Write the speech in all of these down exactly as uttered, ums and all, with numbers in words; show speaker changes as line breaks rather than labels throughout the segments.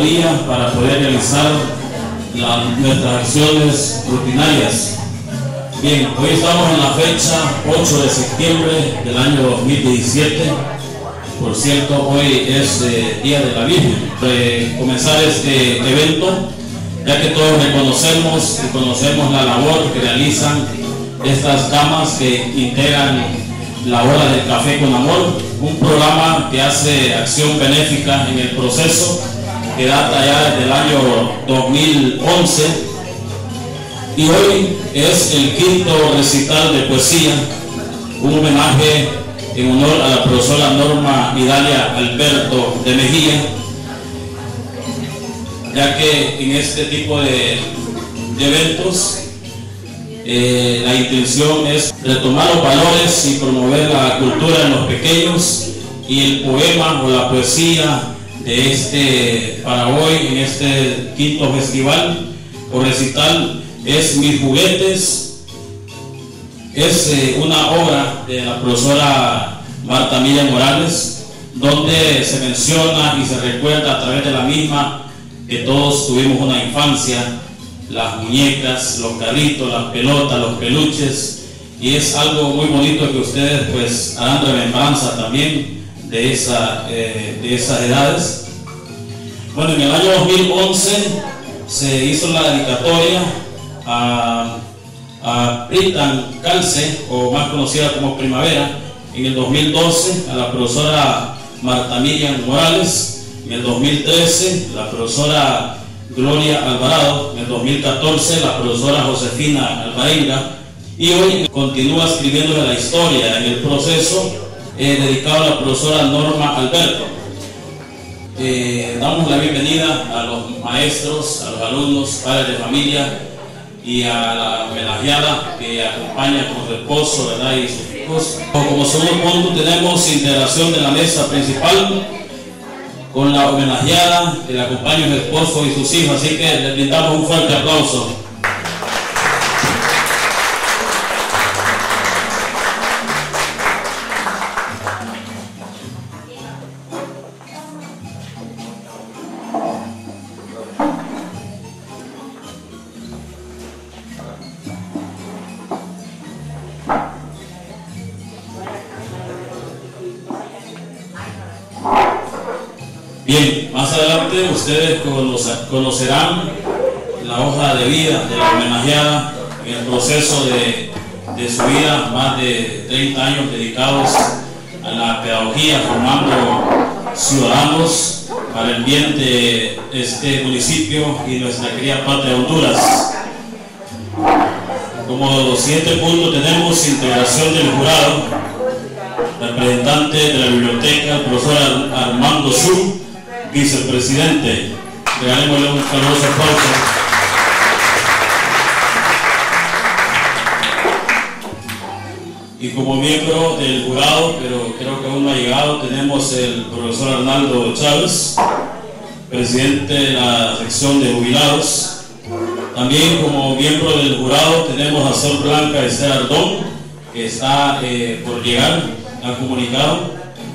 día para poder realizar la, nuestras acciones rutinarias. Bien, hoy estamos en la fecha ocho de septiembre del año dos mil diecisiete. Por cierto, hoy es eh, Día de la Virgen. De comenzar este evento, ya que todos reconocemos y conocemos la labor que realizan estas damas que integran la Hora del Café con Amor, un programa que hace acción benéfica en el proceso, que data ya desde el año dos mil once, y hoy es el quinto recital de poesía, un homenaje en honor a la profesora Norma Idalia Alberto de Mejía, ya que en este tipo de, de eventos eh, la intención es retomar los valores y promover la cultura en los pequeños, y el poema o la poesía de este para hoy en este quinto festival o recital es Mis Juguetes. Es eh, una obra de la profesora Marta Miriam Morales, donde se menciona y se recuerda a través de la misma que todos tuvimos una infancia, las muñecas, los carritos, las pelotas, los peluches, y es algo muy bonito que ustedes pues harán remembranza también de, esa, eh, de esas edades. Bueno, en el año dos mil once se hizo la dedicatoria a a Pritan Calce, o más conocida como Primavera. En el dos mil doce a la profesora Marta Miriam Morales, en el dos mil trece la profesora Gloria Alvarado, en el dos mil catorce la profesora Josefina Alvarenga, y hoy continúa escribiendo la historia en el proceso eh, dedicado a la profesora Norma Alberto. Eh, damos la bienvenida a los maestros, a los alumnos, padres de familia y a la homenajeada que acompaña con su esposo, ¿verdad?, y sus hijos. Como segundo punto tenemos integración de la mesa principal con la homenajeada que le acompaña su esposo y sus hijos, así que les brindamos un fuerte aplauso. Bien, más adelante ustedes conocerán la hoja de vida de la homenajeada en el proceso de, de su vida, más de treinta años dedicados a la pedagogía, formando ciudadanos para el bien de este municipio y nuestra querida patria Honduras. Como siguiente punto tenemos integración del jurado, representante de la biblioteca, el profesor Armando Su, vicepresidente. Regalémosle un caluroso aplauso. Y como miembro del jurado, pero creo que aún no ha llegado, tenemos el profesor Arnaldo Chávez, presidente de la sección de jubilados. También como miembro del jurado tenemos a Sor Blanca Esther Ardón, que está eh, por llegar, ha comunicado.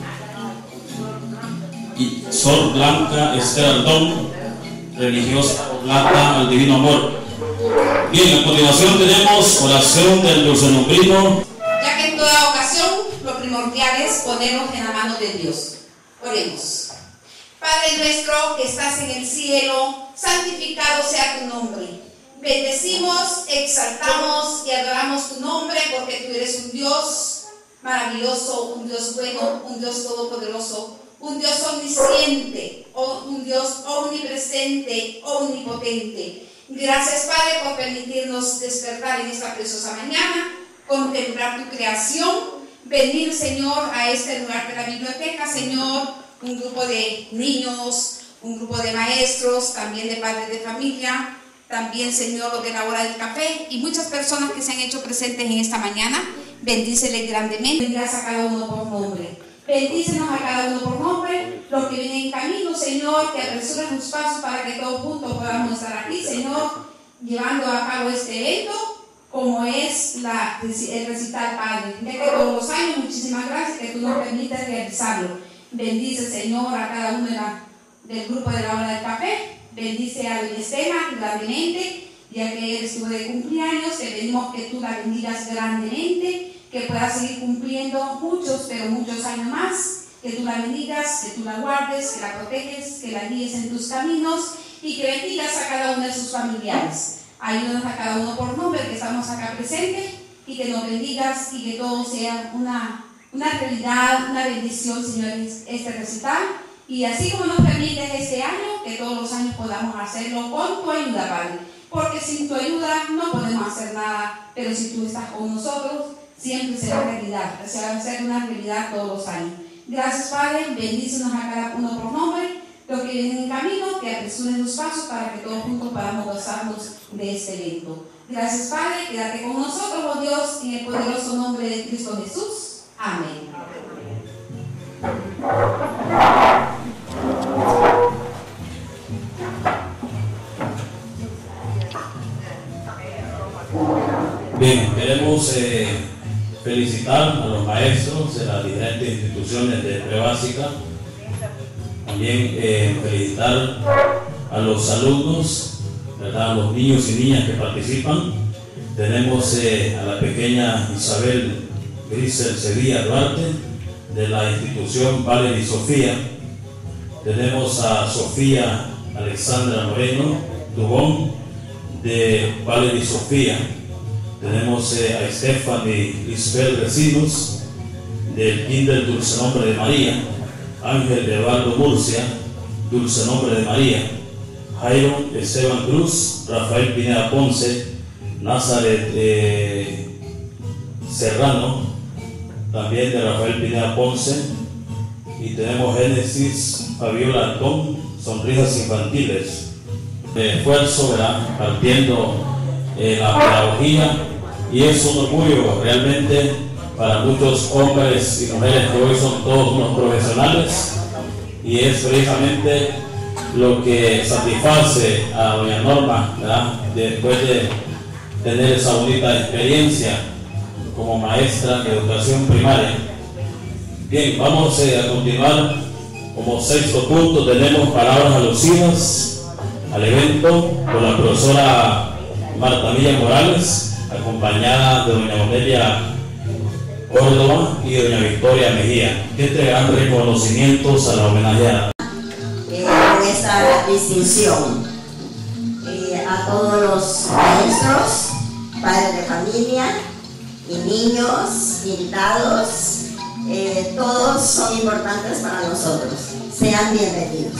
Y Sor Blanca Esther Ardón, religiosa oblata al Divino Amor. Bien, a continuación tenemos oración del dulcenombrino.
Ya que en toda ocasión lo primordial es ponernos en la mano de Dios. Oremos. Padre nuestro que estás en el cielo, santificado sea tu nombre. Bendecimos, exaltamos y adoramos tu nombre, porque tú eres un Dios maravilloso, un Dios bueno, un Dios todopoderoso, un Dios omnisciente, un Dios omnipresente, omnipotente. Gracias, Padre, por permitirnos despertar en esta preciosa mañana, contemplar tu creación, venir, Señor, a este lugar de la biblioteca, Señor, un grupo de niños, un grupo de maestros, también de padres de familia, también, Señor, lo de la hora del café, y muchas personas que se han hecho presentes en esta mañana. Bendíceles grandemente, bendigas a cada uno por nombre. Bendícenos a cada uno por nombre, los que vienen en camino, Señor, que apresuren sus pasos para que todos juntos podamos estar aquí, Señor, llevando a cabo este evento, como es la, el recital, Padre. Ya que todos los años, muchísimas gracias que tú nos permites realizarlo. Bendice, Señor, a cada uno de, la, del grupo de la hora del café. Bendice a doña Esteban grandemente, ya que él estuvo de cumpleaños. Te pedimos que tú la bendigas grandemente, que pueda seguir cumpliendo muchos, pero muchos años más. Que tú la bendigas, que tú la guardes, que la proteges, que la guíes en tus caminos y que bendigas a cada uno de sus familiares. Ayúdanos a cada uno por nombre que estamos acá presentes y que nos bendigas y que todo sea una, una realidad, una bendición, Señor, este recital. Y así como nos permites este año, que todos los años podamos hacerlo con tu ayuda, Padre. Porque sin tu ayuda no podemos hacer nada, pero si tú estás con nosotros, siempre será realidad, se va a hacer una realidad todos los años. Gracias, Padre, bendícenos a cada uno por nombre, los que vienen en camino, que apresuren los pasos para que todos juntos podamos gozarnos de este evento. Gracias, Padre, quédate con nosotros, oh Dios, en el poderoso nombre de Cristo Jesús. Amén.
Bien, queremos eh, felicitar a los maestros de las diferentes instituciones de prebásica. También eh, felicitar a los alumnos, ¿verdad? A los niños y niñas que participan. Tenemos eh, a la pequeña Isabel Grisel Sevilla Duarte, de la institución Valery Sofía. Tenemos a Sofía Alexandra Moreno Dubón, de Valery Sofía. Tenemos eh, a Stephanie Lisbel Recinos, del Kinder Dulce Nombre de María. Ángel Eduardo Murcia, Dulce Nombre de María. Jairo Esteban Cruz, Rafael Pineda Ponce, Nazaret eh, Serrano, también de Rafael Pineda Ponce. Y tenemos Génesis Fabiola Antón, Sonrisas Infantiles. De esfuerzo, ¿verdad? Partiendo eh, la pedagogía, y es un orgullo realmente para muchos hombres y mujeres que hoy son todos unos profesionales, y es precisamente lo que satisface a doña Norma, ¿verdad? Después de tener esa bonita experiencia como maestra de educación primaria. Bien, vamos eh, a continuar. Como sexto punto tenemos palabras alusivas al evento con la profesora Marta Villa Morales, acompañada de doña Onelia Córdoba y doña Victoria Mejía, que entregarán reconocimientos a la homenajeada.
Eh, con esta distinción, eh, a todos los maestros, padres de familia y niños, invitados, eh, todos son importantes para nosotros. Sean bienvenidos.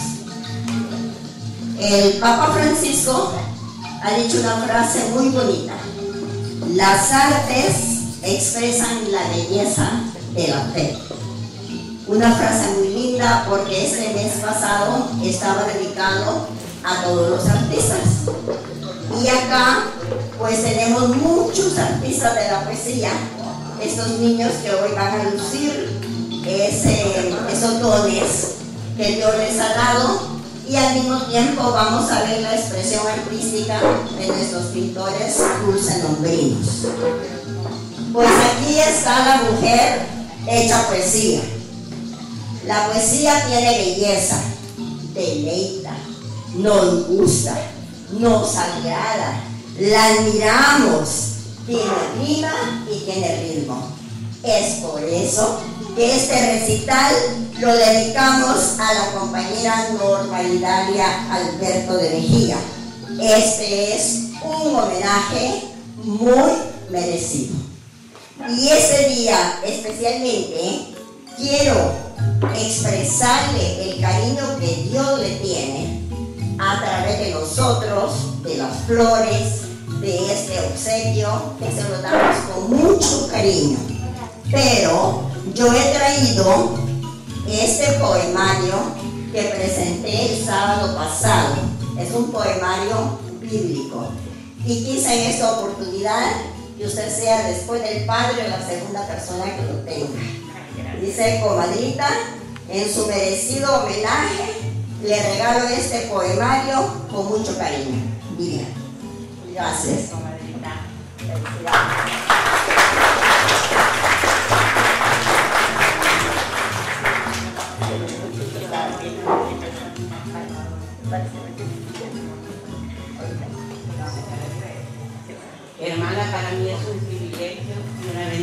El Papa Francisco ha dicho una frase muy bonita: las artes expresan la belleza de la fe. Una frase muy linda, porque este mes pasado estaba dedicado a todos los artistas. Y acá pues tenemos muchos artistas de la poesía, estos niños que hoy van a lucir ese, esos dones que Dios les ha dado, y al mismo tiempo vamos a ver la expresión artística de nuestros pintores dulcenombrinos. Pues aquí está la mujer hecha poesía. La poesía tiene belleza, deleita, nos gusta, nos agrada, la admiramos, tiene rima y tiene ritmo. Es por eso que este recital lo dedicamos a la compañera Norma Hilaria Alberto de Mejía. Este es un homenaje muy merecido. Y este día especialmente quiero expresarle el cariño que Dios le tiene a través de nosotros, de las flores, de este obsequio que se lo damos con mucho cariño. Pero yo he traído este poemario que presenté el sábado pasado. Es un poemario bíblico, y quise en esta oportunidad que usted sea, después del padre, la segunda persona que lo tenga. Dice: comadrita, en su merecido homenaje le regalo este poemario con mucho cariño. Bien, gracias, comadrita. Felicidades.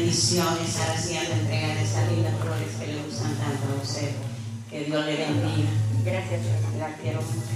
bendiciones a la siguiente entrega de estas lindas flores que le gustan tanto a usted. Que Dios le bendiga. Gracias, la quiero mucho.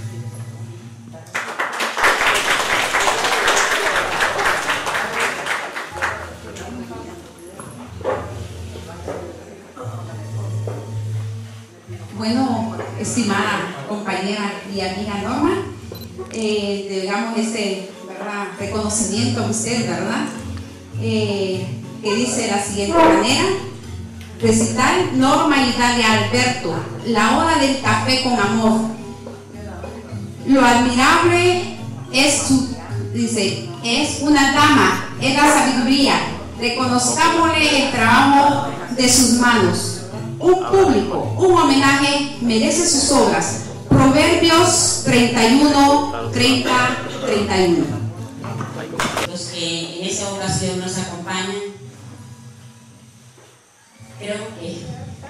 Bueno, estimada compañera y amiga Norma, eh, digamos este, ¿verdad?, reconocimiento a usted, ¿verdad? Eh, que dice de la siguiente manera: recital Norma y Dalia Alberto, la hora del café con amor. Lo admirable es su, dice, es una dama, es la sabiduría. Reconozcámosle el trabajo de sus manos. Un público, un homenaje, merece sus obras. Proverbios treinta y uno, treinta, treinta y uno.
Los que en esa ocasión nos acompañan, creo que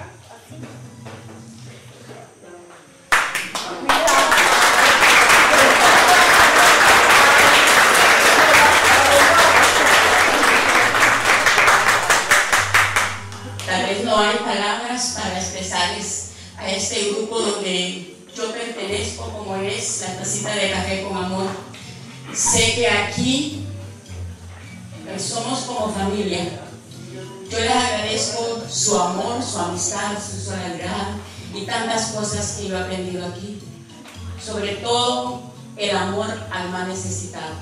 tal vez no hay palabras para expresarles a este grupo donde yo pertenezco, como es la tacita de café con amor. Sé que aquí somos como familia. Yo les agradezco su amor, su amistad, su solidaridad y tantas cosas que yo he aprendido aquí. Sobre todo el amor al más necesitado.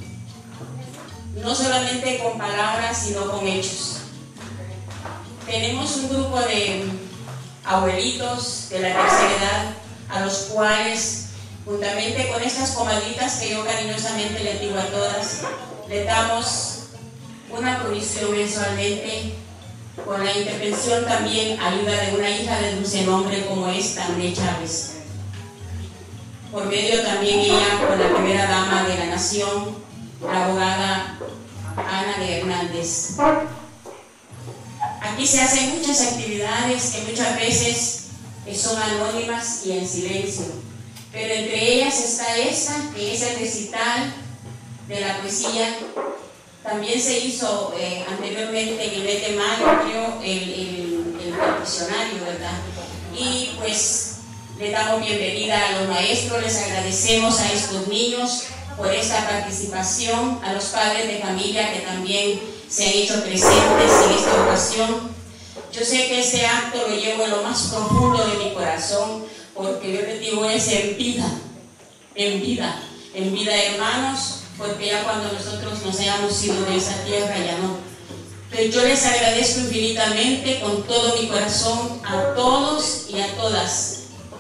No solamente con palabras, sino con hechos. Tenemos un grupo de abuelitos de la tercera edad a los cuales, juntamente con estas comadritas que yo cariñosamente les digo a todas, le damos una provisión mensualmente, con la intervención también, ayuda de una hija de dulce nombre como es Tané Chávez. Por medio también ella con la primera dama de la nación, la abogada Ana de Hernández. Aquí se hacen muchas actividades que muchas veces son anónimas y en silencio, pero entre ellas está esta, que es el recital de la poesía. También se hizo eh, anteriormente en el mes de mayo, creo, el, el, el, el diccionario, ¿verdad? Y pues le damos bienvenida a los maestros, les agradecemos a estos niños por esta participación, a los padres de familia que también se han hecho presentes en esta ocasión. Yo sé que este acto lo llevo en lo más profundo de mi corazón, porque yo les digo es en vida, en vida, en vida, hermanos, porque ya cuando nosotros nos hayamos ido de esa tierra ya no. Pero yo les agradezco infinitamente con todo mi corazón a todos y a todas.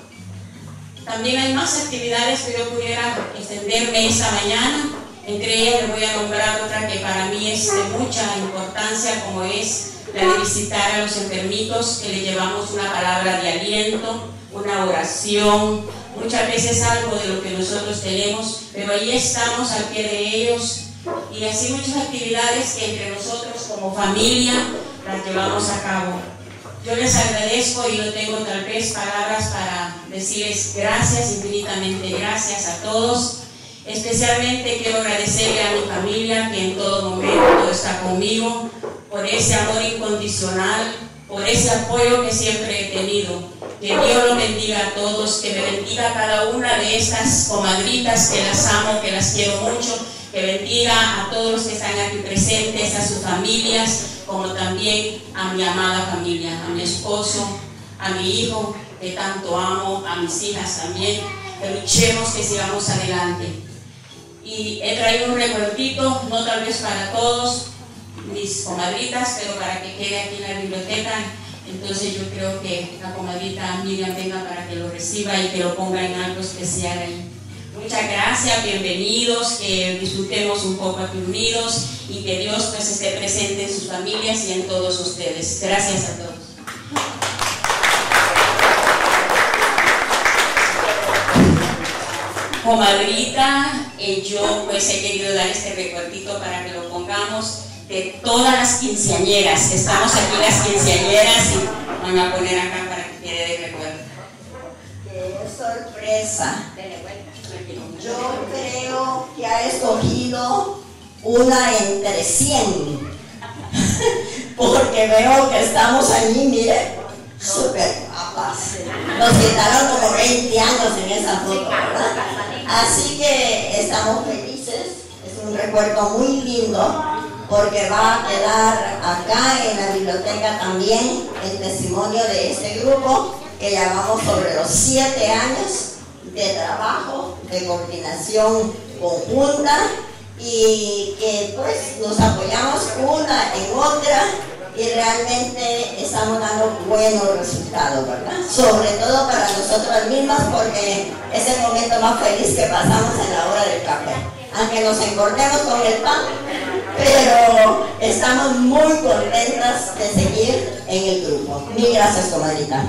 También hay más actividades que yo pudiera extenderme esta mañana. Entre ellas les voy a nombrar otra que para mí es de mucha importancia, como es la de visitar a los enfermitos, que le llevamos una palabra de aliento, una oración, muchas veces algo de lo que nosotros tenemos, pero ahí estamos al pie de ellos, y así muchas actividades que entre nosotros como familia las llevamos a cabo. Yo les agradezco y no tengo tal vez palabras para decirles gracias, infinitamente gracias a todos. Especialmente quiero agradecerle a mi familia que en todo momento está conmigo, por ese amor incondicional, por ese apoyo que siempre he tenido. Que Dios los bendiga a todos, que me bendiga a cada una de estas comadritas que las amo, que las quiero mucho, que bendiga a todos los que están aquí presentes, a sus familias, como también a mi amada familia, a mi esposo, a mi hijo, que tanto amo, a mis hijas también, que luchemos, que sigamos adelante. Y he traído un recuerdito, no tal vez para todos mis comadritas, pero para que quede aquí en la biblioteca. Entonces yo creo que la comadrita Miriam venga para que lo reciba y que lo ponga en algo especial ahí. Muchas gracias, bienvenidos, que disfrutemos un poco aquí unidos y que Dios pues esté presente en sus familias y en todos ustedes. Gracias a todos. Comadrita, eh, yo pues he querido dar este recuerdito para que lo pongamos de todas las quinceañeras. Estamos aquí las quinceañeras y van a poner acá para que quede de recuerdo.
¡Qué sorpresa! Yo creo que ha escogido una entre cien. Porque porque veo que estamos allí, miren, súper guapas. Nos quitaron como veinte años en esa foto, ¿verdad? Así que estamos felices, es un recuerdo muy lindo, porque va a quedar acá en la biblioteca también el testimonio de este grupo que llamamos sobre los siete años de trabajo, de coordinación conjunta, y que pues nos apoyamos una en otra y realmente estamos dando buenos resultados, ¿verdad? Sobre todo para nosotras mismas, porque es el momento más feliz que pasamos en la hora del café. Aunque nos engordemos con el pan, pero estamos muy contentas de seguir en el grupo. Mil gracias, comadrita.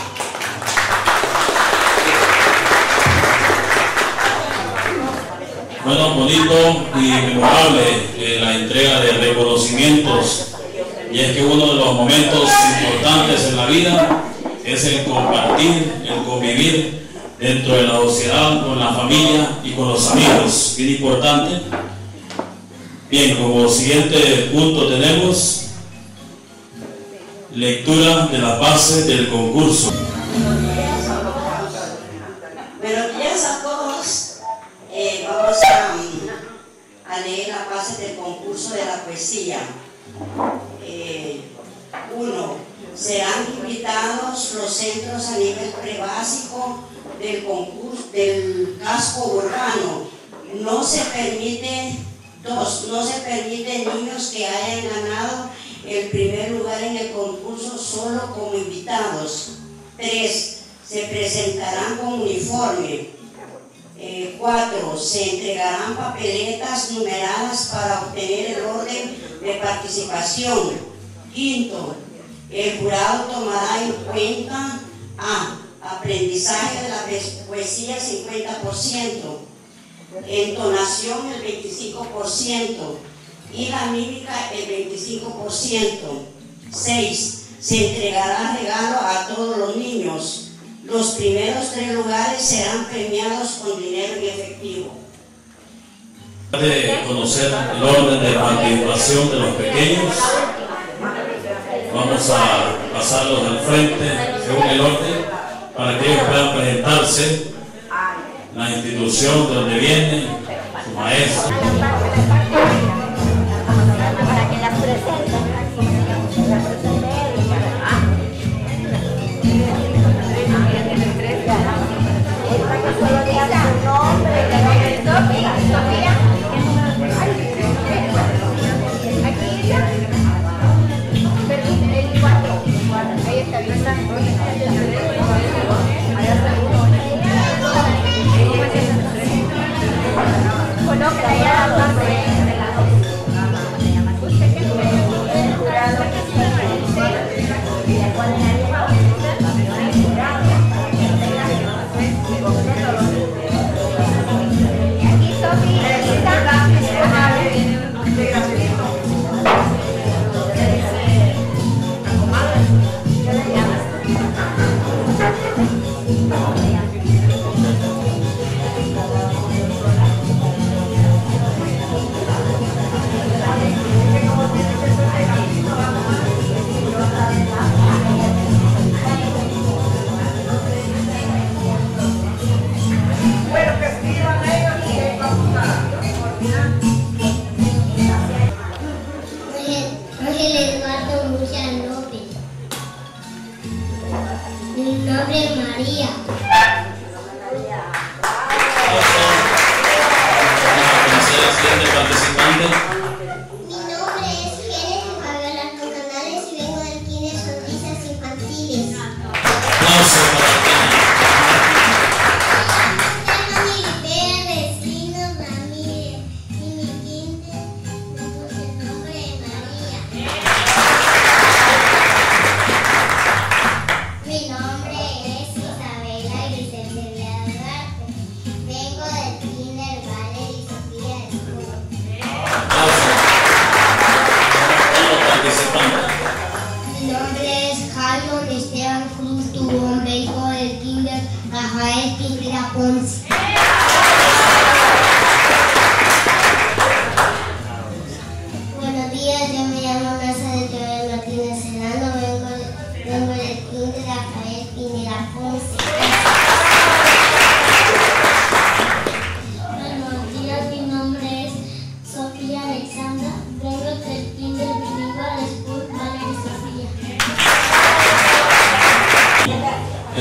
Bueno, bonito y memorable eh, la entrega de reconocimientos, y es que uno de los momentos importantes en la vida es el compartir, el convivir dentro de la sociedad, con la familia y con los amigos, bien importante. Bien, como siguiente punto tenemos lectura de las bases del concurso.
Buenos días a todos. Eh, vamos a, a leer las bases del concurso de la poesía. Eh, uno, serán invitados los centros a nivel prebásico del concurso del casco urbano. No se permite, dos, no se permite niños que hayan ganado el primer lugar en el concurso solo como invitados. Tres, se presentarán con uniforme. Eh, cuatro, se entregarán papeletas numeradas para obtener el orden de participación. Quinto, el jurado tomará en cuenta A, aprendizaje de la poesía cincuenta por ciento, entonación el veinticinco por ciento y la mímica el veinticinco por ciento. seis, se entregará regalo a todos los niños. Los primeros tres lugares serán premiados con dinero en efectivo.
De conocer el orden de participación de los pequeños, vamos a pasarlos al frente según el orden para que ellos puedan presentarse, la institución de donde viene, su maestro.
Para que las presenten. Solo digan su nombre, Sofía, Sofía. Aquí está. El cuatro. Ahí está bien. Colóquela ya la parte de la dos. ¿Usted qué fue? El jurado que sí. ¿Y cuál es el jurado? Mi nombre es Isabela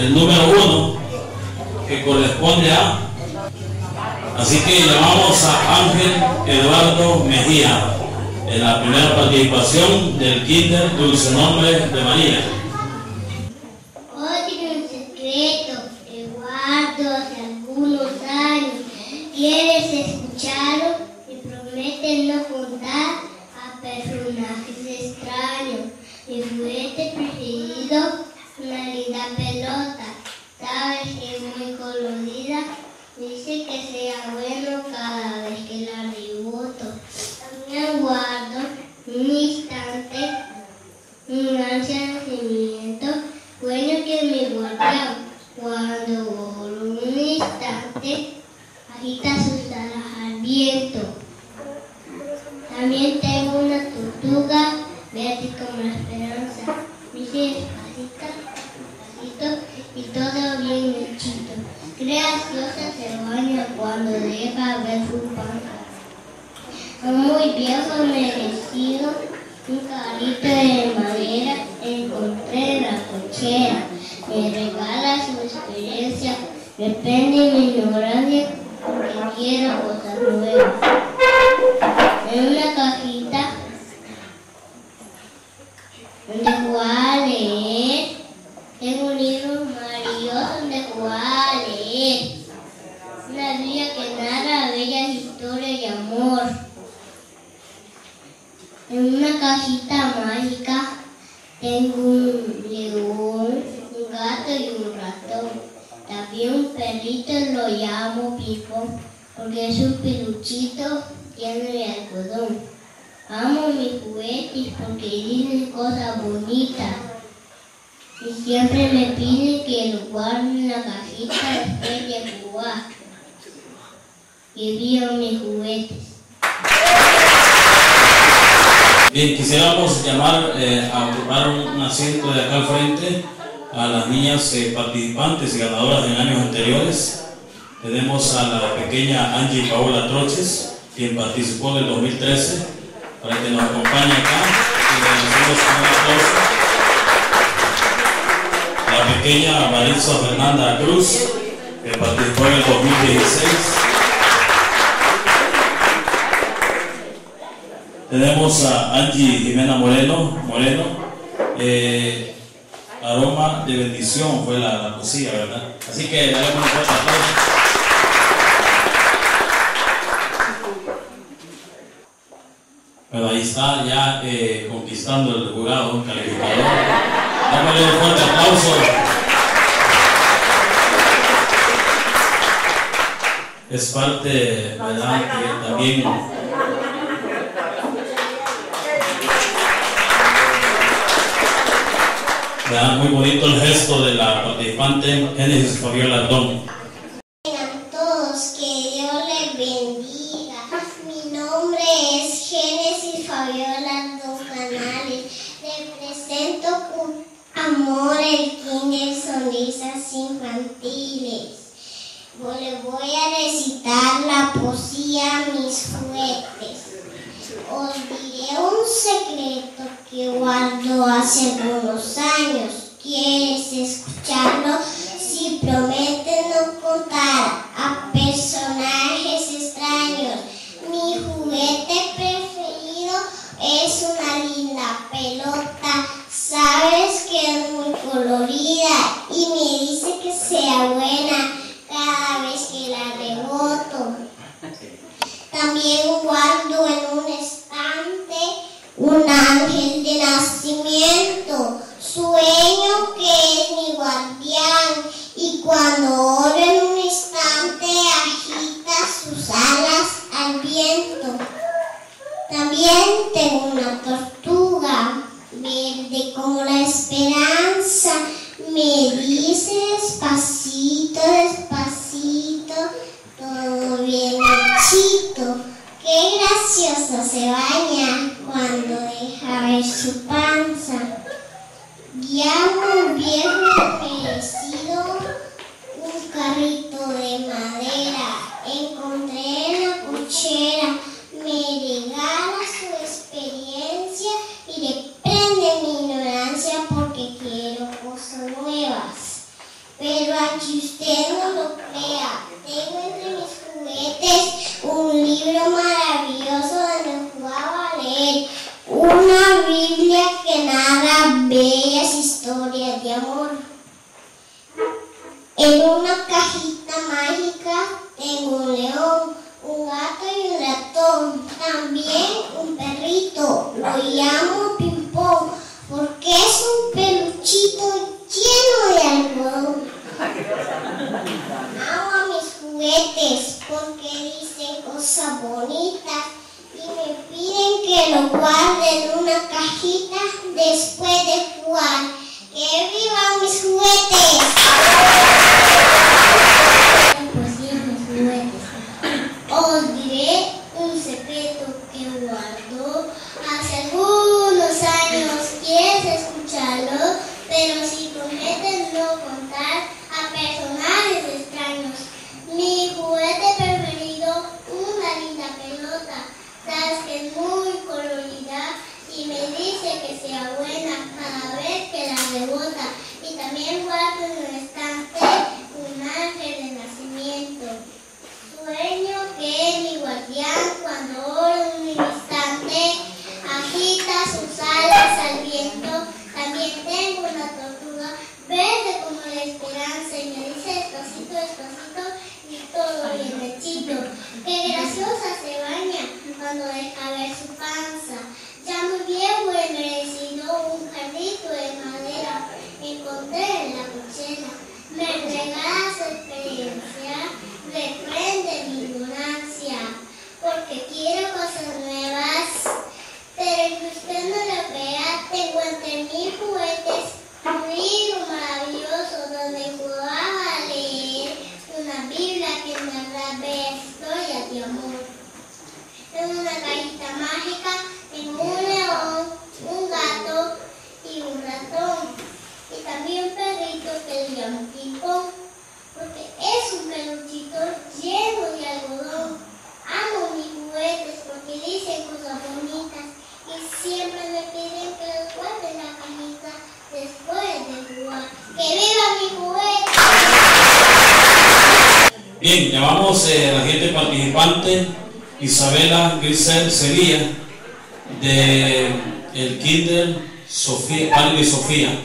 el número uno, que corresponde a... Así que llamamos a Ángel Eduardo Mejía en la primera participación del Kinder Dulce Nombre de María.
Otro secreto que guardo hace algunos años. ¿Quieres escucharlo? Me prometen no contar a personajes extraños. Mi juguete preferido, una linda pelota. Sabes que es muy colorida. Dice que sea bueno cada vez que la reboto. También guardo un instante, un ansia de nacimiento, bueno que mi guardián, cuando por un instante agita sus alas al viento. También tengo una tortuga verde como la esperanza, dice despacito, despacito y todo bien hechito. Graciosa se baña cuando deja ver su panza. Un muy viejo merecido, un carrito de madera, encontré en la cochera. Me regala su experiencia, depende de mi ignorancia, porque quiero cosas nuevas. En una cajita donde jugar a leer, tengo un libro maravilloso donde jugar a leer. Una Biblia que narra bellas historias de amor. En una cajita mágica tengo un león, un gato y un ratón. También un perrito, lo llamo Pipo, porque es un peluchito lleno de algodón. Amo mis juguetes porque dicen cosas bonitas. Y siempre me piden que lo guarde en la cajita después de jugar. Y vivo mis juguetes.
Bien, quisiéramos llamar eh, a ocupar un asiento de acá al frente a las niñas eh, participantes y ganadoras en años anteriores. Tenemos a la pequeña Angie Paola Troches, quien participó en el dos mil trece, para que nos acompañe acá y le hacemos un aplauso. La pequeña Maritza Fernanda Cruz, que participó en el dos mil dieciséis. Tenemos a Angie Jimena Moreno, Moreno, eh, Aroma de Bendición fue la, la poesía, ¿verdad? Así que daremos un fuerte aplauso. Pero ahí está ya eh, conquistando el jurado calificador. Dámosle un fuerte aplauso. Es parte, ¿verdad? Que también ¿verdad? Muy bonito el gesto de la participante Génesis Fabiola Don.
A todos, que Dios les bendiga. Mi nombre es Génesis Fabiola Don Canales. Represento con amor el Kinder Sonrisas Infantiles. Les voy a recitar la poesía Mis Juguetes. Os diré un secreto que guardo hace algunos años. ¿Quieres escucharlo? Si prometen no contar a personajes extraños. Mi juguete preferido es una linda pelota. Sabes que es muy colorida y me dice que sea buena cada vez que la reboto. También guardo en un estante un ángel de nacimiento, sueño que es mi guardián, y cuando oro en un instante agita sus alas al viento. También tengo una tortuga verde como la esperanza, me dice despacito, despacito, todo bien hechito. Qué graciosa se baña cuando deja ver su panza. Llamo un viejo merecido, un carrito de madera. Encontré en la cochera, me regala su experiencia y le prende mi ignorancia porque quiero cosas nuevas. también un perrito, lo llamo Pimpón, porque es un peluchito lleno de algodón. Amo a mis juguetes porque dicen cosas bonitas y me piden que lo guarde en una cajita después de jugar. ¡Que vivan mis juguetes! Poesía, mis juguetes. Os diré un secreto que guardo hace algunos años. ¿Quieres escucharlo? Pero si prometes no contar a personajes extraños. Mi juguete preferido, una linda pelota, sabes que es muy colorida y me dice que sea buena cada vez que la rebota. Y también guardo en un estante un ángel de nacimiento. Sueño que es mi guardián cuando oro en un instante, agita sus alas al viento. También tengo una tortuga verde como la esperanza y me dice despacito, despacito y todo bien hechito. Qué graciosa se baña cuando deja ver su panza. Ya muy viejo he merecido un jarrito de madera, encontré en la cochera. Me regala su experiencia, reprende mi ignorancia, porque quiero cosas nuevas. Pero que usted no lo vea, tengo entre mis juguetes un libro maravilloso donde jugaba a leer una Biblia que narra historias de amor. En una cajita mágica, en un león, un gato y un ratón. Y también un perrito que le llamo Pimpón, porque es un peluchito lleno de algodón. Amo mis juguetes porque dicen cosas bonitas y siempre me piden que los guarde en la cajita después de jugar. ¡Que viva mi juguete!
Bien, llamamos eh, a la siguiente participante, Isabela Grisel Sevilla, de el Kinder Sofía, Padre Sofía.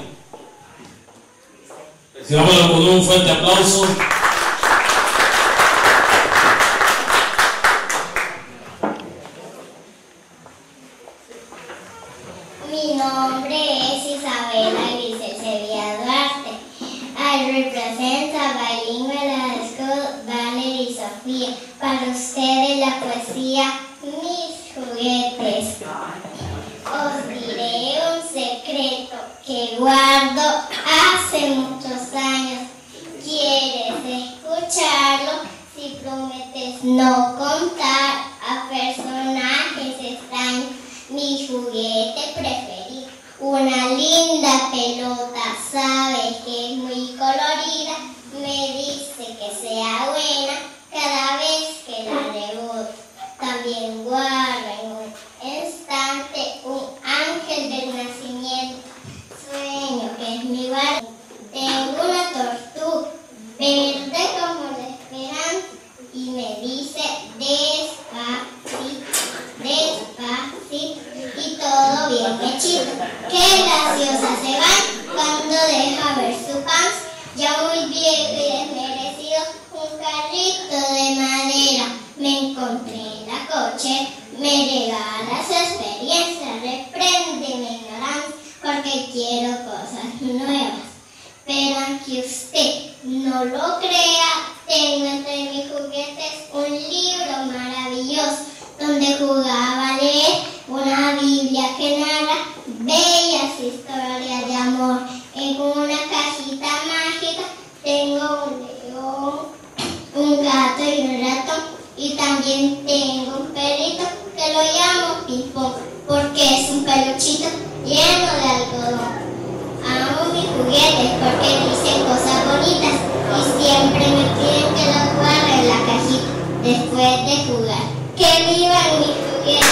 Recibámosla con un fuerte aplauso.
Mi nombre es Isabela Grisel Sevilla Duarte. I represent a bilingual school, Valerie Sofía. Para ustedes la poesía, mis juguetes. Os diré un secreto que guardo hace muchos años. ¿Quieres escucharlo? Si prometes no contar a personajes extraños. Mi juguete preferido, una linda pelota, sabes que es muy colorida, me dice que sea buena cada vez que la reboto. También guardo en un instante un ángel del nacimiento, sueño que es mi guardián. Tengo una tortuga verde como la esperanza y me dice despacito, despacito y todo bien hechito. Qué graciosa se va cuando deja ver su panza. Ya muy viejo y desmerecido, un carrito de madera me encontré en la coche. Me regala su experiencia, reprende mi ignorancia, porque quiero cosas nuevas. Pero aunque usted no lo crea, tengo entre mis juguetes un libro maravilloso donde jugaba a leer una Biblia que narra bellas historias de amor. En una cajita mágica tengo un león, un gato y un ratón, y también tengo un perrito que lo llamo Pimpón, porque es un peluchito lleno de algodón. Amo mis juguetes porque dicen cosas bonitas y siempre me piden que los guarde en la cajita después de jugar. ¡Que vivan mis juguetes!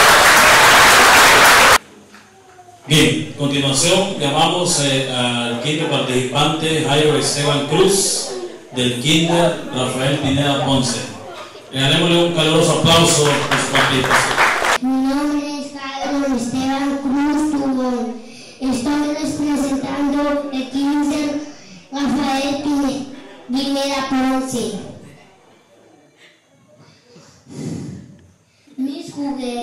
Bien, a continuación llamamos eh, al quinto participante, Jairo Esteban Cruz, del Kinder Rafael Pineda Ponce. Regalémosle un caluroso aplauso por su participación.
Mi nombre es Jairo Esteban Cruz Tubón. Estoy representando el Kinder Rafael Pineda Ponce. Mis juguetes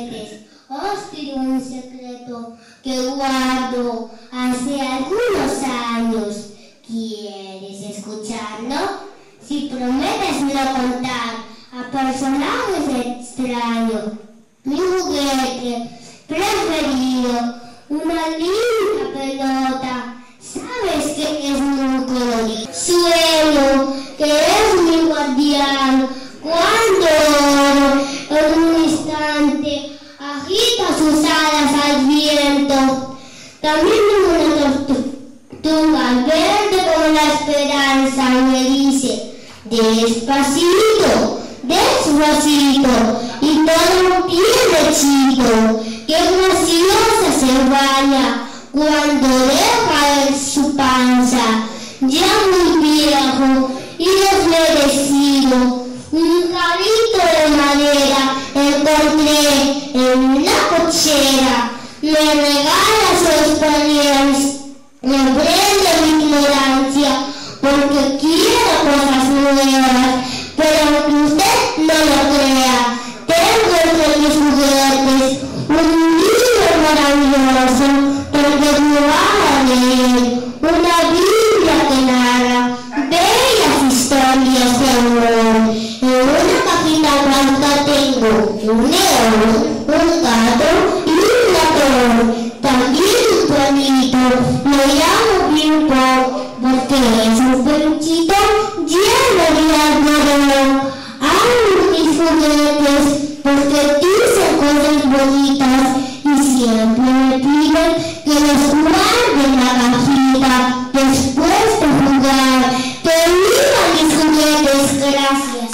Despacito, despacito, y todo pierde chico, que graciosa se vaya cuando deja en su panza, ya muy viejo y desmerecido. Un carrito de madera encontré en una cochera, me regala su experiencia, me prende mi ignorancia, porque quiero cosas nuevas, pero aunque usted no lo crea, tengo entre mis juguetes un libro maravilloso, porque no va a leer una Biblia que narra bellas historias de amor. En una cajita blanca tengo un león, un gato y un ratón, también un perrito, lo llamo Pimpo, porque es un peluchito lleno de algodón. Amo mis juguetes porque dicen cosas bonitas y siempre me piden que los guarde en la cajita después de jugar. ¡Que vivan mis juguetes! Gracias.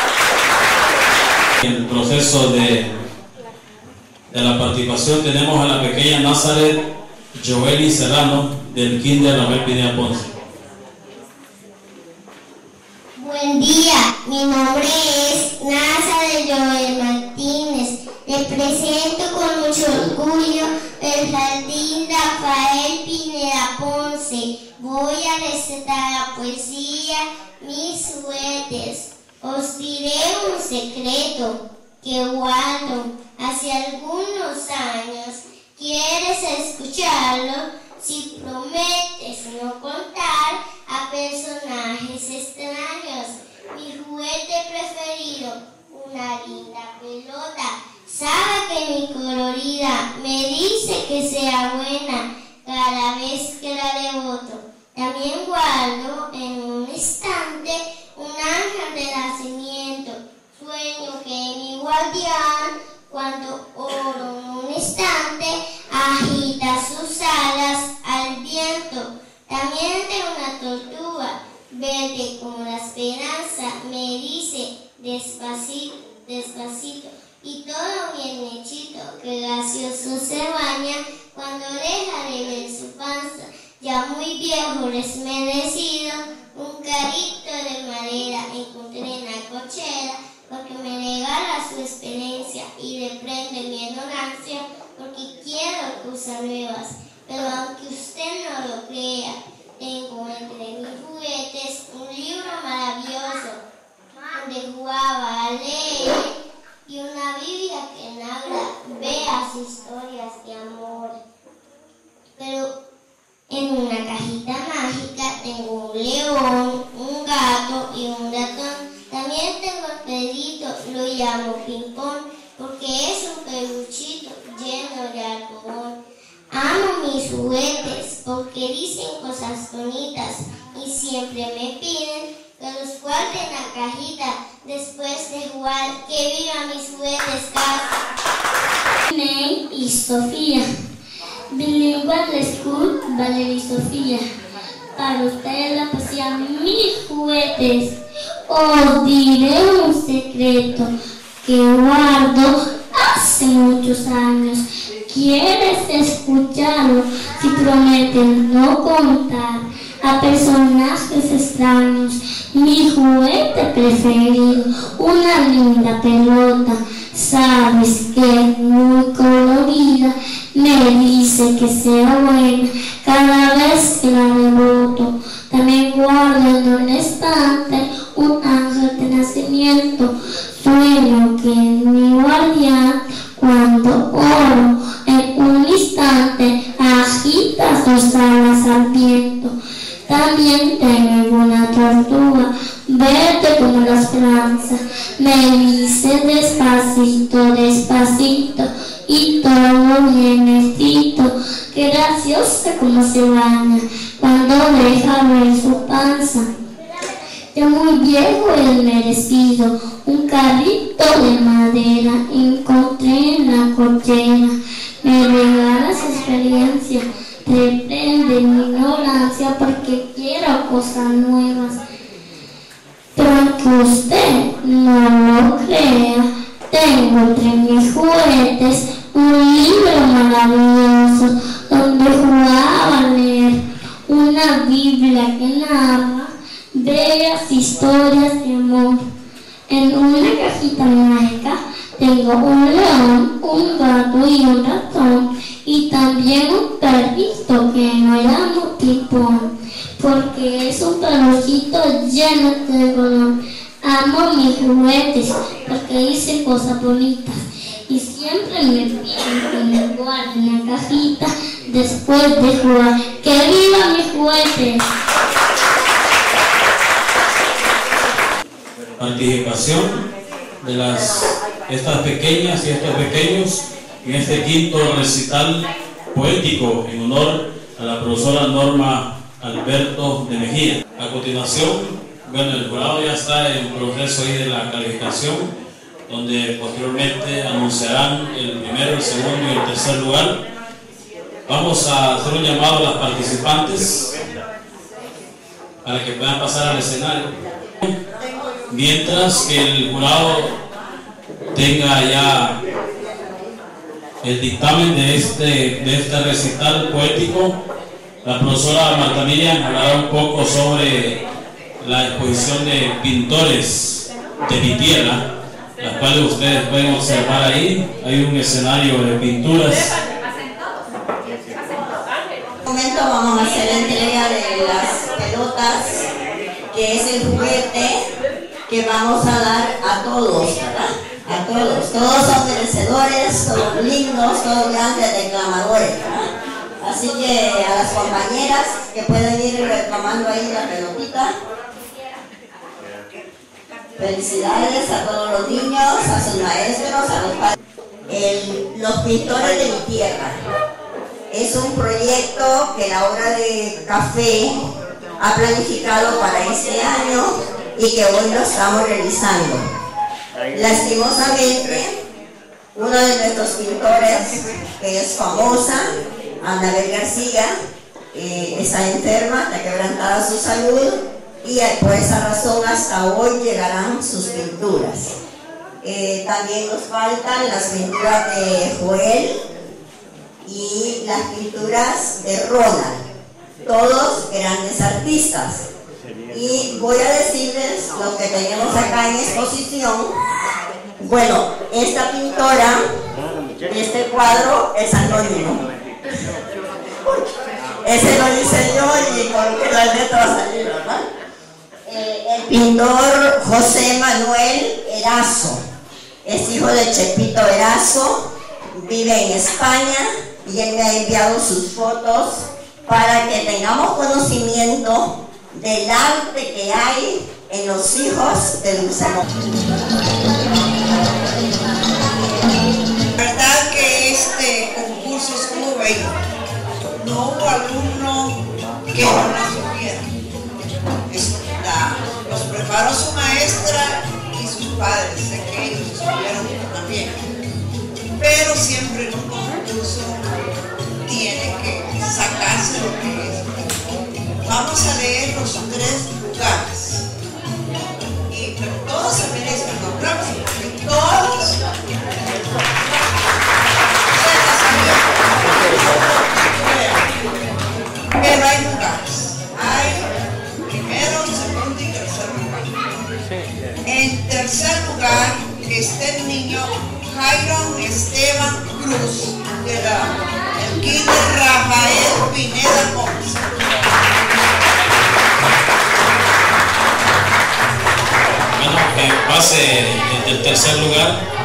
En el proceso de, de la participación tenemos a la pequeña Nazaret Joely Serrano del Kinder Rafael Pineda Ponce.
Buen día, mi nombre es Nazaret Joely Martínez. Le presento con mucho orgullo el Jardín Rafael Pineda Ponce. Voy a recitar la poesía Mis juguetes. Os diré un secreto que guardo hace algunos años. ¿Quieres escucharlo? Si prometes no contar a personajes extraños. Mi juguete preferido, una linda pelota. Sabe que mi colorida me dice que sea buena cada vez que la devoto. También guardo en un estante un ángel de nacimiento. Sueño que mi guardián, cuando oro en un instante, agita sus alas al viento. También tengo una tortuga verde como la esperanza, me dice despacito, despacito, y todo bien hechito, que gracioso se baña cuando deja de ver su panza. Ya muy viejo, desmerecido, un carrito de madera encontré en la cochera, porque me regala su experiencia y le prende mi ignorancia, porque quiero cosas nuevas. Pero aunque usted no lo crea, tengo entre mis juguetes un libro maravilloso, donde jugaba a leer, y una Biblia que narra bellas historias de amor. Pero en una cajita mágica tengo un león, un gato y un ratón. También tengo el perrito, lo llamo Pimpón, porque es un peluchito lleno de algodón. Amo mis juguetes porque dicen cosas bonitas y siempre me piden que los guarde en la cajita después de jugar. ¡Que vivan mis juguetes! Mi name is Sofía. Bilingual School, Valeria y Sofía. Para ustedes la poesía Mis juguetes. Os diré un secreto que guardo hace muchos años. ¿Quieres escucharlo? Si prometen no contar a personajes extraños. Mi juguete preferido, una linda pelota. Sabes que es muy colorida, me dice que sea buena cada vez que la reboto. También guardo en un estante un ángel de nacimiento. Sueño que es mi guardián, cuando oro en un instante agita sus alas al viento. También tengo una tortuga verde como la esperanza, me dice despacito, despacito, y todo bienecito, que graciosa como se baña cuando deja ver su panza. Ya muy viejo y merecido, un carrito de madera encontré en la cochera, me regala su experiencia, reprende mi ignorancia porque quiero cosas nuevas. Pero Aunque usted no lo crea, tengo entre mis juguetes un libro maravilloso donde jugaba a leer una Biblia que narra bellas historias de amor. En una cajita mágica tengo un león, un gato y un ratón, y también un perrito que no llamo Tipón, porque es un perrito lleno de color. Amo mis juguetes porque hice cosas bonitas y siempre me piden que me guarde en la cajita después de jugar. ¡Que viva mis juguetes!
Participación de las, estas pequeñas y estos pequeños en este quinto recital poético en honor a la profesora Norma Alberto de Mejía. A continuación, bueno, el jurado ya está en proceso ahí de la calificación, donde posteriormente anunciarán el primero, el segundo y el tercer lugar. Vamos a hacer un llamado a las participantes para que puedan pasar al escenario, mientras que el jurado tenga ya el dictamen de este, de este recital poético. La profesora Marta Miriam hablará un poco sobre la exposición de pintores de mi tierra, las cuales ustedes pueden observar ahí. Hay un escenario de pinturas.
En este momento vamos a hacer la entrega de las pelotas, que es el juguete que vamos a dar a todos, ¿verdad? A todos. Todos son merecedores, todos lindos, todos grandes declamadores, ¿verdad? Así que a las compañeras que pueden ir reclamando ahí la pelotita. Felicidades a todos los niños, a sus maestros, a los padres. El, los pintores de mi tierra. Es un proyecto que la Hora de Café ha planificado para este año y que hoy lo estamos realizando. Lastimosamente, uno de nuestros pintores, que es famosa, Anabel García, eh, está enferma, está quebrantada su salud, y por esa razón hasta hoy llegarán sus pinturas. Eh, también nos faltan las pinturas de Joel y las pinturas de Ronald, todos grandes artistas. Y voy a decirles lo que tenemos acá en exposición. Bueno, esta pintora, este cuadro es anónimo. Ese lo diseñó y porque las letras salieron, ¿verdad? Eh, el pintor José Manuel Erazo es hijo de Chepito Erazo, vive en España y él me ha enviado sus fotos para que tengamos conocimiento del arte que hay en los hijos de Dulce Amor.
La verdad que este concurso estuvo bello. No hubo alumno que no la supiera. Los preparó su maestra y sus padres, sé que ellos estuvieron también. Pero siempre en un concurso tiene que sacarse lo que es. Vamos a leer los tres lugares. Y pero todos se merecen los aplausos, porque todos se las sabían. Pero hay lugares. Hay primero, segundo y tercer lugar. En tercer lugar está el niño Jairo Esteban Cruz, de la el kinder Rafael Pineda Ponce.
Bueno, que pase en el tercer lugar.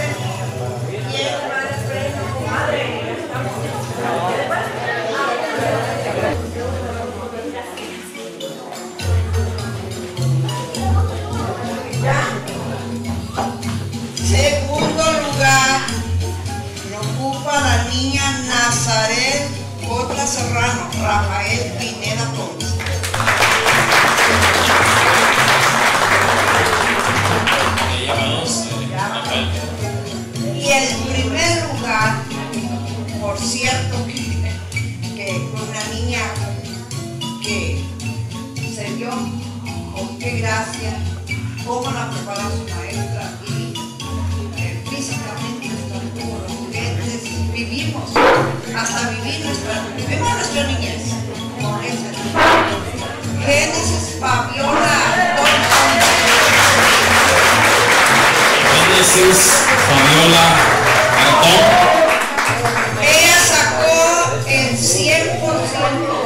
Segundo lugar lo ocupa la niña Nazaret Cota Serrano, Rafael Pineda Ponce. Y el primer lugar, por cierto, que, que fue una niña que se dio, con qué gracia, cómo la prepara su maestra y eh, físicamente están como los juguetes. Vivimos, hasta vivir nuestra, vivimos nuestra niñez con esa. Génesis Fabiola
Génesis Fabiola Antón.
Ella sacó el cien por ciento.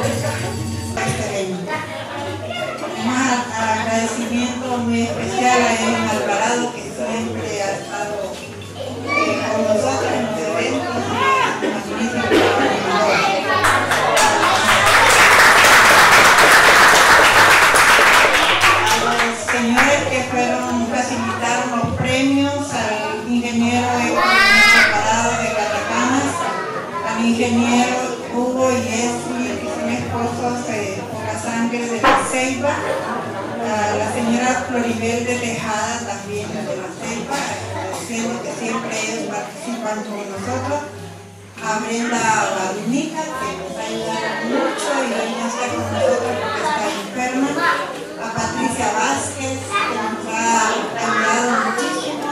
Un agradecimiento muy especial a Edwin Alvarado, que siempre ha estado eh, con nosotros en los eventos y en magnífico trabajo. A los señores que fueron, facilitaron los premios, al ingeniero Alvarado de Catacamas, al ingeniero Hugo y Esli, que son esposos eh, por la sangre de la Ceiba, a la señora Floribel de Tejada, también de la Ceiba, agradeciendo que siempre ellos participan con nosotros, a Brenda Barunica, que nos ha ayudado mucho y hoy no está con nosotros porque está enferma, a Patricia Vázquez, que nos ha ayudado muchísimo,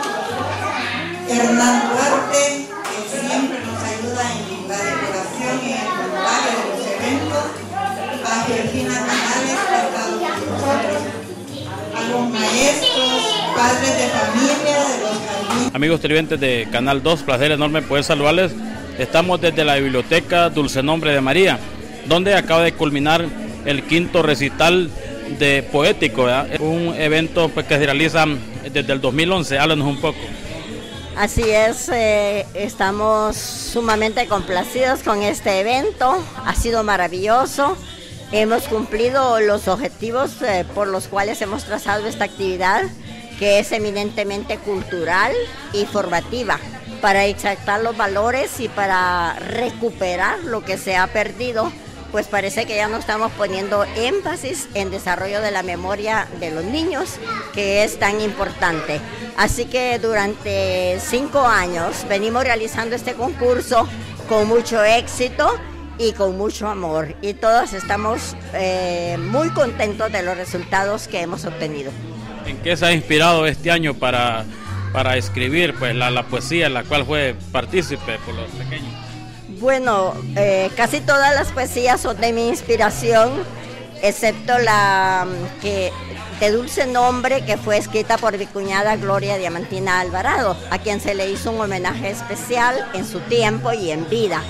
Hernán Duarte, que siempre nos ayuda en la decoración y en el montaje de los eventos, a Georgina Canales, que ha estado con nosotros, a los maestros, padres de familia, de los jardines.
Amigos televidentes de Canal dos, placer enorme poder saludarles. Estamos desde la Biblioteca Dulce Nombre de María, donde acaba de culminar el quinto recital de poético, ¿verdad? Un evento pues, que se realiza desde el dos mil once. Háblanos un poco.
Así es, eh, estamos sumamente complacidos con este evento, ha sido maravilloso, hemos cumplido los objetivos eh, por los cuales hemos trazado esta actividad, que es eminentemente cultural y formativa, para exaltar los valores y para recuperar lo que se ha perdido. Pues parece que ya no estamos poniendo énfasis en desarrollo de la memoria de los niños, que es tan importante. Así que durante cinco años venimos realizando este concurso con mucho éxito y con mucho amor. Y todos estamos eh, muy contentos de los resultados que hemos obtenido.
¿En qué se ha inspirado este año para, para escribir pues, la, la poesía en la cual fue partícipe por los pequeños?
Bueno, eh, casi todas las poesías son de mi inspiración, excepto la que de Dulce Nombre, que fue escrita por mi cuñada Gloria Diamantina Alvarado, a quien se le hizo un homenaje especial en su tiempo y en vida.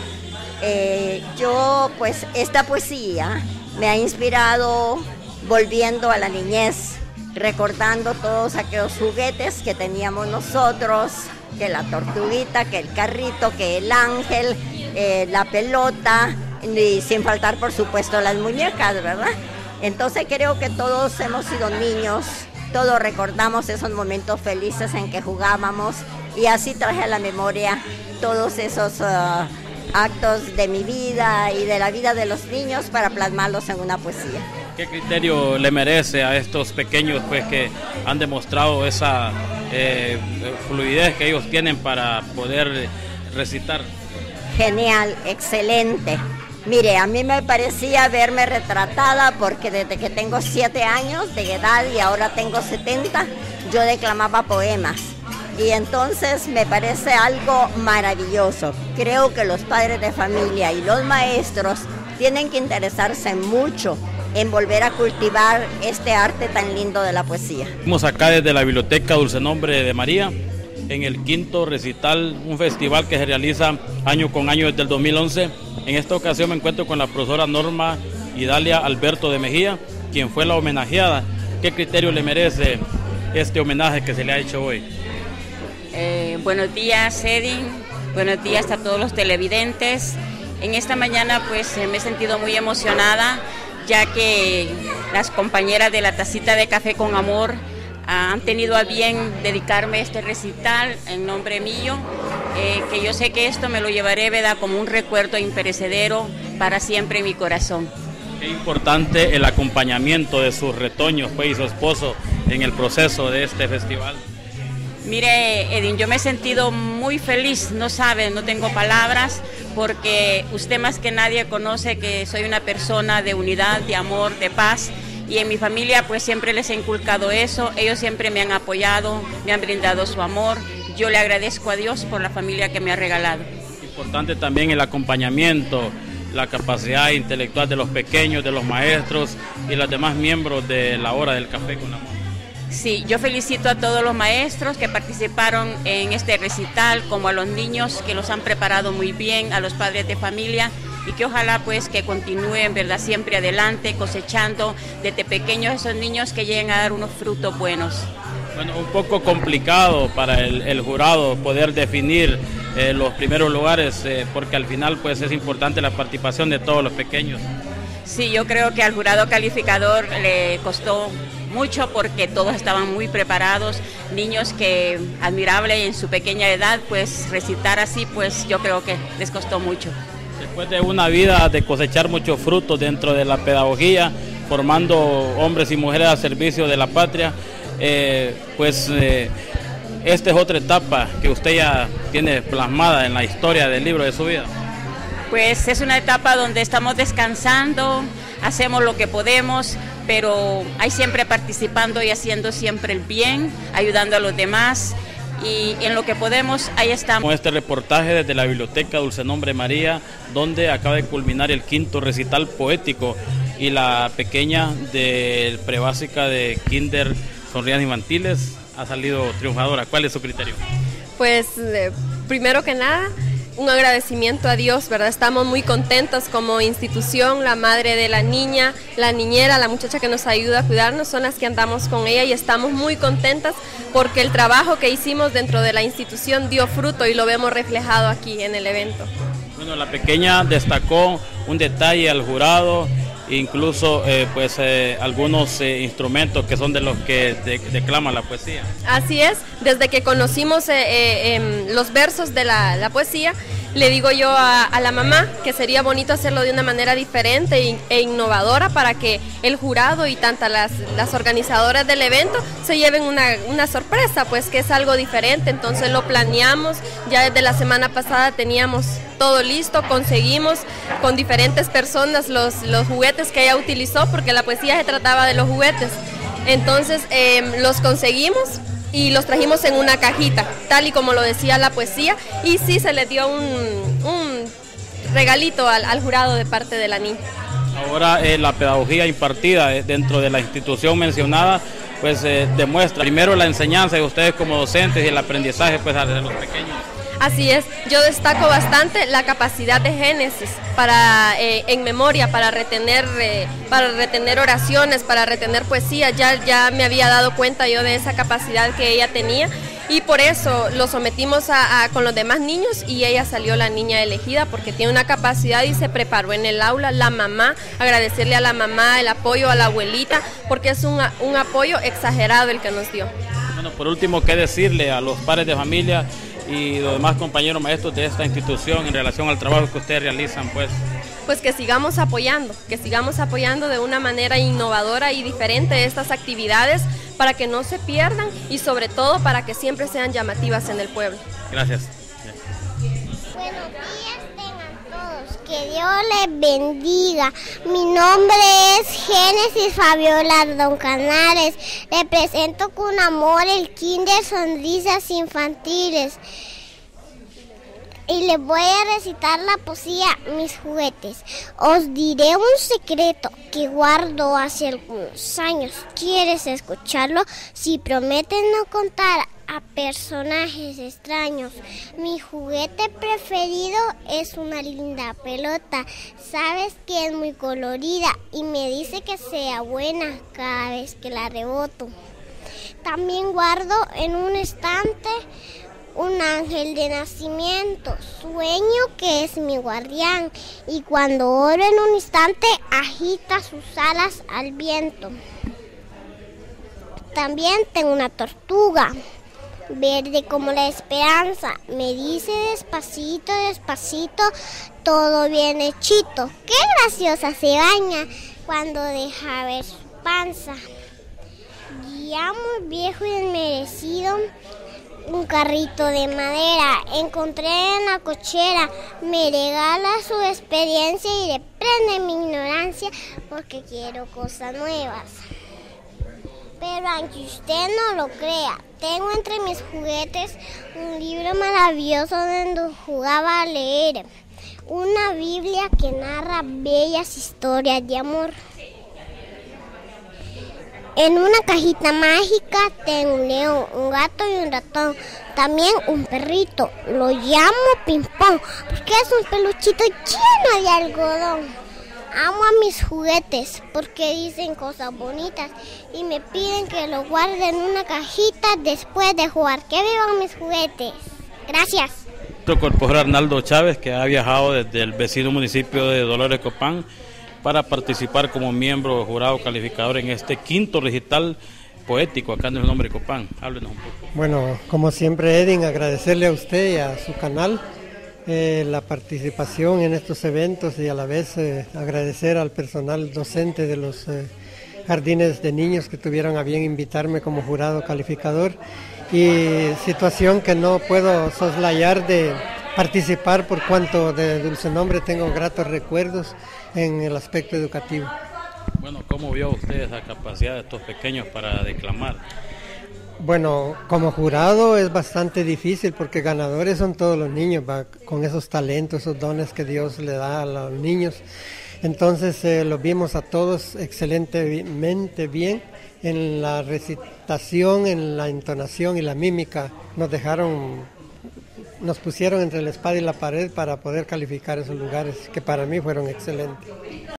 Eh, yo, pues, esta poesía me ha inspirado volviendo a la niñez, recordando todos aquellos juguetes que teníamos nosotros, que la tortuguita, que el carrito, que el ángel, eh, la pelota, y sin faltar por supuesto las muñecas, ¿verdad? Entonces creo que todos hemos sido niños, todos recordamos esos momentos felices en que jugábamos, y así traje a la memoria todos esos uh, actos de mi vida y de la vida de los niños para plasmarlos en una poesía.
¿Qué criterio le merece a estos pequeños pues, que han demostrado esa eh, fluidez que ellos tienen para poder recitar?
Genial, excelente. Mire, a mí me parecía verme retratada porque desde que tengo siete años de edad y ahora tengo setenta, yo declamaba poemas. Y entonces me parece algo maravilloso. Creo que los padres de familia y los maestros tienen que interesarse mucho en volver a cultivar este arte tan lindo de la poesía.
Estamos acá desde la Biblioteca Dulce Nombre de María, en el quinto recital, un festival que se realiza año con año desde el dos mil once. En esta ocasión me encuentro con la profesora Norma Idalia Alberto de Mejía, quien fue la homenajeada. ¿Qué criterio le merece este homenaje que se le ha hecho hoy?
Eh, buenos días, Edwin. Buenos días a todos los televidentes. En esta mañana pues me he sentido muy emocionada, ya que las compañeras de la Tacita de Café con Amor han tenido a bien dedicarme este recital en nombre mío, eh, que yo sé que esto me lo llevaré, ¿verdad?, como un recuerdo imperecedero para siempre en mi corazón.
Qué importante el acompañamiento de sus retoños pues, y su esposo en el proceso de este festival.
Mire, Edwin, yo me he sentido muy feliz, no sabe, no tengo palabras, porque usted más que nadie conoce que soy una persona de unidad, de amor, de paz, y en mi familia pues siempre les he inculcado eso, ellos siempre me han apoyado, me han brindado su amor, yo le agradezco a Dios por la familia que me ha regalado.
Importante también el acompañamiento, la capacidad intelectual de los pequeños, de los maestros y los demás miembros de la hora del café con amor.
Sí, yo felicito a todos los maestros que participaron en este recital, como a los niños que los han preparado muy bien, a los padres de familia, y que ojalá pues que continúen, ¿verdad?, siempre adelante, cosechando desde pequeños esos niños que lleguen a dar unos frutos buenos.
Bueno, un poco complicado para el, el jurado poder definir eh, los primeros lugares, eh, porque al final pues es importante la participación de todos los pequeños.
Sí, yo creo que al jurado calificador le costó mucho porque todos estaban muy preparados, niños que admirable en su pequeña edad, pues recitar así, pues yo creo que les costó mucho.
Después de una vida de cosechar muchos frutos dentro de la pedagogía, formando hombres y mujeres al servicio de la patria, eh, pues eh, esta es otra etapa que usted ya tiene plasmada en la historia del libro de su vida.
Pues es una etapa donde estamos descansando, hacemos lo que podemos, pero hay siempre participando y haciendo siempre el bien, ayudando a los demás, y en lo que podemos, ahí estamos.
Con este reportaje desde la Biblioteca Dulce Nombre María, donde acaba de culminar el quinto recital poético, y la pequeña de prebásica de Kinder Sonrisas Infantiles ha salido triunfadora. ¿Cuál es su criterio?
Pues eh, primero que nada, un agradecimiento a Dios, ¿verdad? Estamos muy contentos como institución, la madre de la niña, la niñera, la muchacha que nos ayuda a cuidarnos, son las que andamos con ella y estamos muy contentas porque el trabajo que hicimos dentro de la institución dio fruto y lo vemos reflejado aquí en el evento.
Bueno, la pequeña destacó un detalle al jurado, incluso eh, pues eh, algunos eh, instrumentos que son de los que de, declama la poesía.
Así es, desde que conocimos eh, eh, eh, los versos de la, la poesía, le digo yo a, a la mamá que sería bonito hacerlo de una manera diferente e, e innovadora para que el jurado y tanto las, las organizadoras del evento se lleven una, una sorpresa, pues que es algo diferente. Entonces lo planeamos, ya desde la semana pasada teníamos todo listo, conseguimos con diferentes personas los, los juguetes que ella utilizó, porque la poesía se trataba de los juguetes. Entonces eh, los conseguimos y los trajimos en una cajita, tal y como lo decía la poesía, y sí se le dio un, un regalito al, al jurado de parte de la niña.
Ahora eh, la pedagogía impartida dentro de la institución mencionada, pues eh, demuestra primero la enseñanza de ustedes como docentes y el aprendizaje pues de los pequeños.
Así es, yo destaco bastante la capacidad de Génesis para eh, en memoria, para retener, eh, para retener oraciones, para retener poesía. Ya, ya me había dado cuenta yo de esa capacidad que ella tenía y por eso lo sometimos a, a, con los demás niños y ella salió la niña elegida porque tiene una capacidad y se preparó en el aula. La mamá, agradecerle a la mamá el apoyo, a la abuelita, porque es un, un apoyo exagerado el que nos dio.
Bueno, por último, ¿qué decirle a los padres de familia y los demás compañeros maestros de esta institución en relación al trabajo que ustedes realizan? Pues
pues que sigamos apoyando, que sigamos apoyando de una manera innovadora y diferente estas actividades para que no se pierdan y sobre todo para que siempre sean llamativas en el pueblo.
Gracias.
Buenos días tengan todos, que Dios les bendiga. Mi nombre es Génesis Fabiola Ardón Canales. Le presento con amor el Kinder Sonrisas Infantiles. Y les voy a recitar la poesía Mis Juguetes. Os diré un secreto que guardo hace algunos años. ¿Quieres escucharlo? Si prometes no contar a personajes extraños. Mi juguete preferido es una linda pelota. Sabes que es muy colorida y me dice que sea buena cada vez que la reboto. También guardo en un estante un ángel de nacimiento, sueño que es mi guardián, y cuando oro en un instante agita sus alas al viento. También tengo una tortuga, verde como la esperanza, me dice despacito, despacito, todo bien hechito. Qué graciosa se baña cuando deja ver su panza. Ya muy viejo y desmerecido, un carrito de madera. Encontré en la cochera, me regala su experiencia y reprende mi ignorancia porque quiero cosas nuevas. Pero aunque usted no lo crea, tengo entre mis juguetes un libro maravilloso donde jugaba a leer. Una Biblia que narra bellas historias de amor. En una cajita mágica tengo un león, un gato y un ratón. También un perrito. Lo llamo Pimpón porque es un peluchito lleno de algodón. Amo a mis juguetes porque dicen cosas bonitas y me piden que lo guarde en una cajita después de jugar. ¡Que vivan mis juguetes! Gracias.
El corporal Arnaldo Chávez, que ha viajado desde el vecino municipio de Dolores Copán para participar como miembro jurado calificador en este quinto recital poético acá en el nombre de Copán. Háblenos un poco.
Bueno, como siempre, Edwin, agradecerle a usted y a su canal eh, la participación en estos eventos y a la vez eh, agradecer al personal docente de los eh, jardines de niños que tuvieron a bien invitarme como jurado calificador, y situación que no puedo soslayar de participar por cuanto de Dulce Nombre tengo gratos recuerdos en el aspecto educativo.
Bueno, ¿cómo vio usted esa capacidad de estos pequeños para declamar?
Bueno, como jurado es bastante difícil porque ganadores son todos los niños, ¿va? Con esos talentos, esos dones que Dios le da a los niños. Entonces eh, los vimos a todos excelentemente bien en la recitación, en la entonación y la mímica. Nos dejaron, nos pusieron entre la espada y la pared para poder calificar esos lugares que para mí fueron excelentes.